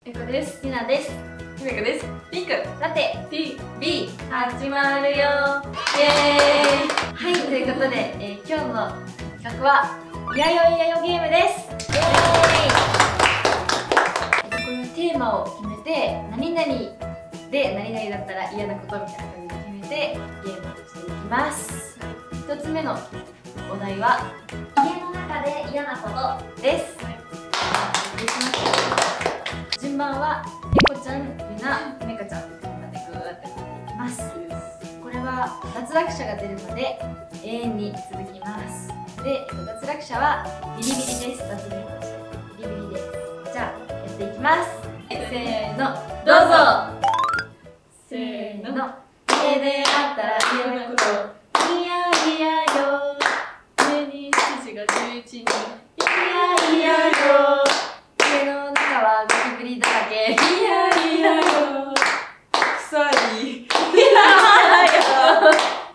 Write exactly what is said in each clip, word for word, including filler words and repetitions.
えこです。ひなです。 ひめかです。ピンク。 ラテ T。 B 始まるよ。イエーイ。はい、ということで、えー、今日の企画はいやよいやよゲームです。イエーイ。これはテーマを決めて、何々で何々だったら嫌なことみたいな感じで決めてゲームをしていきます。一つ目のお題は家の中で嫌なことです。はい、順番はえこちゃん、ゆな、めかちゃんでぐーっていきます。これは脱落者が出るまで永遠に続きます。で、脱落者はビリビリです。脱落者ビリビリです。じゃあやっていきます。せーの、どうぞ。せーの、家であったら嫌なこと、いやいやよ。 上にしちじがじゅういちにん、いいやいやよ。家の中はゴキブリだらけ、いやいやよ。 臭い。いやよ。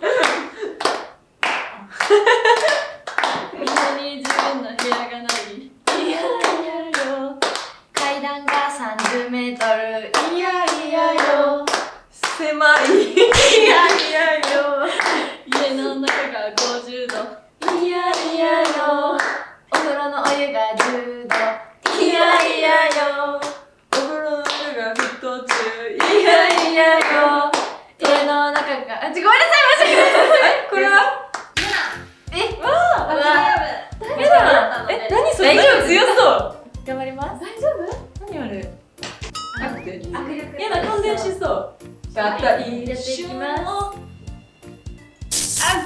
みんなに自分の部屋がない。 いやいやよ。階段がさんじゅうメートル、いやいやよ。 狭い。いやいやよ。家の中がごじゅうど、 いやいやよ。お風呂のお湯がじゅうど、いやいやよ。 お風呂の湯が沸騰中、 いやいやよ。家の中が、あ、ちょ、ごめんなさい、申し訳ない。 これはえ、 わあ、 うわダメだ。え、何それ、 大丈夫強そう。 頑張ります。 大丈夫？何あれ？あって。 握力。 やだ、感電しそう。やった、いい。 やっていきます。 あ、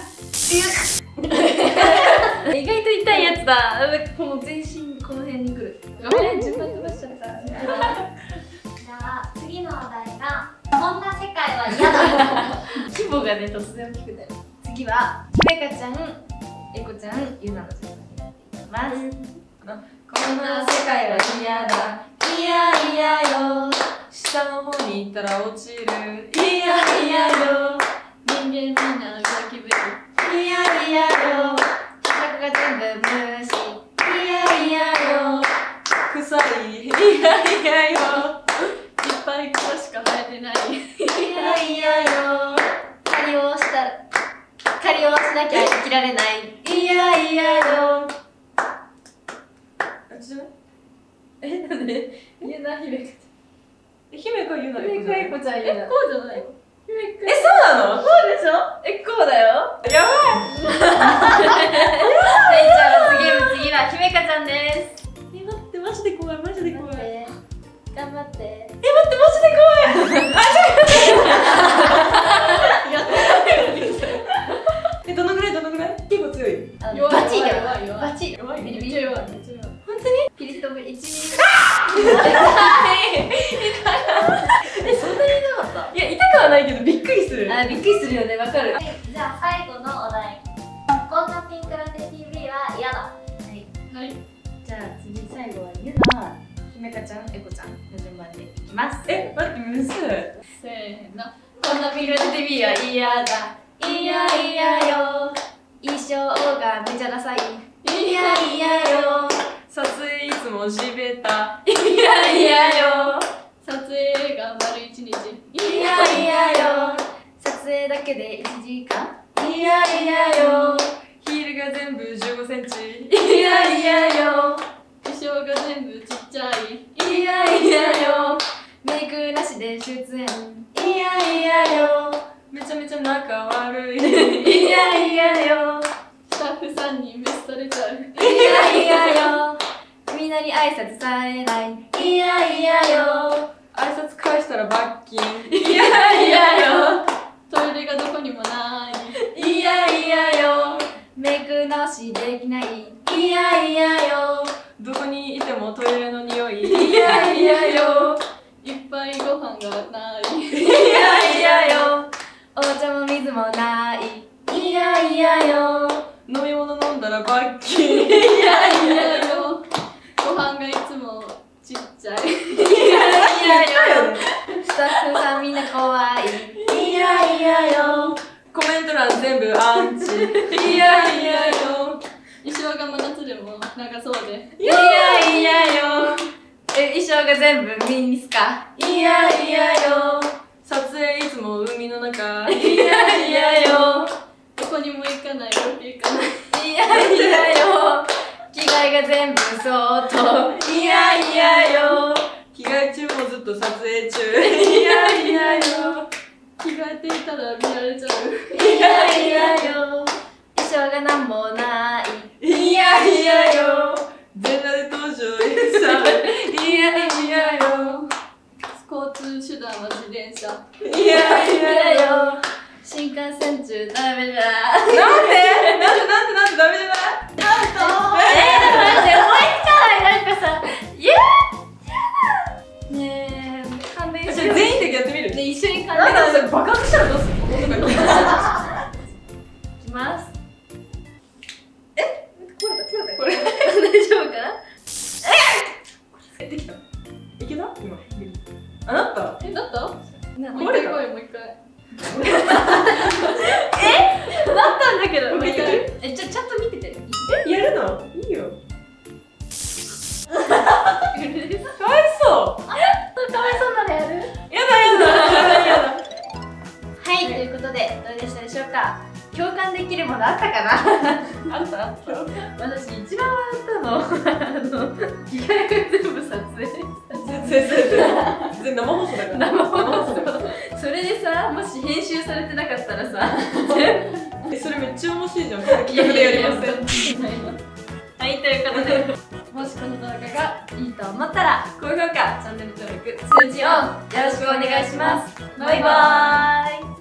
意外と痛いやつだ。この全身この辺にくる。 ごめん、順番飛ばしちゃった。 じゃあ次のお題がこんな世界は嫌だ。 規模がね突然大きくなる。次はひめかちゃん、えこちゃん、ゆなの順番でやっていきます。 こんな世界は嫌だ。 いやいやよ。 下の方に行ったら落ちる。 いやいやよ。 人間みんなゴキブリ。 いやいやよ。企画が全部無視。いやいやよ。 臭い。いやいやよ。いっぱい草しか生えてない。 いやいやよ。狩りをしたら狩りをしなきゃ生きられない。いやいやよ。 あ、ちょっとえ、なんでゆなひめかちゃん。姫かゆなひめかえこちゃん、ゆな。 え、こうじゃないの？ ひめかえ、そうなの？ そうでしょ。え、こうだよ。 やばい。 はい、じゃあ次次はひめかちゃんです。 え、待って、マジで怖い、マジで怖い。え、 頑張って。 待って、マジで怖い。あ、ちょっとえ、どのぐらいどのぐらい？結構強い。 弱い。バチリだよ。 弱い弱い。 バチリ。 弱い。 ビリビリめっちゃ弱い。めっちゃ弱い。 本当に？ピリッとも一二。え、そんなに痛かった？ いや、痛くはないけどびっくりする。 あ、びっくりするよね、わかる。 はい、じゃあ最後のお題。こんなピンクラテ ティーブイ は嫌だ。 はい。 はい。 じゃあ次最後はゆな、ひめかちゃん、えこちゃんの順番でいきます。 え、待って、むずい。 せーの。 こんなピンクラテ ティーブイ は嫌だ。いやいやよ。衣装がめちゃダサい。いやいやよ。 撮影いつも地べた。 いやいやよ。 撮影が丸一日。 いやいやよ。撮影だけでいちじかん。いやいやよ。 ヒールが全部じゅうごセンチ。 いやいやよ。 衣装が全部ちっちゃい。 いやいやよ。メイクなしで出演。いやいやよ。 めちゃめちゃ仲悪い。 いやいやよ。 スタッフさんに無視されちゃう。 いやいやよ。みんなに挨拶されない。いやいやよ。 挨拶返したら罰金。 いやいやよ。 トイレがどこにもない。 いやいやよ。メイクなしできない。いやいやよ。 どこにいてもトイレの匂い。 いやいやよ。 いっぱいご飯がない。 いやいやよ。お茶も水もない。いやいやよ。 飲み物飲んだら罰金。 いやいやよ。 ご飯がいつもちっちゃい。 いやいやよ。スタッフさんみんな怖い。いやいやよ。 コメント欄全部アンチ。 いやいやよ。 衣装が真夏でも長そうで。 いやいやよ。え、 衣装が全部ミニスカ。 いやいやよ、撮影いつも海の中。いやいやよ、どこにも行かないよ、行かない。 いやいやよ、着替えが全部そっと。 いやいやよ、着替え中もずっと撮影中。いやいやよ、着替えていたら見られちゃう。いやいやよ、 衣装がなんもない。 いやいやよ、全裸で登場さ。いやいやよ、交通手段は自転車。いやいやよ、 新幹線中ダメだ。 なんでなんでなんでなんでダメじゃない？ えー、マジで思いつかない。なんかさ、いやーねえ、勘弁してよ。 全員でやってみる？ ね、一緒に勘なん弁して。 だそれ爆発したらどうするの？ いきます。 これ大丈夫かな？ えできた？いけた？今あなた？ え、だった？ なこれもう一回来い、もう一回。 なったんだけど。 もう一回え、ちょ、ちゃんと見てて。 え、やるの？いいよ。かわいそう。 かわいそうなのやる？ やだやだやだやだ。 はい、ということで、どうでしたでしょうか？共感できるものあったかな？ あった？ 私一番笑ったの、あの、着替えが全部撮影。 全然全然生放送だから。 生放送。それでさ、もし編集されてなかったらさ、 え、それめっちゃ面白いじゃん。企画でやりません。 はい、ということで、もしこの動画がいいと思ったら、高評価、チャンネル登録、通知オン、よろしくお願いします。バイバーイ。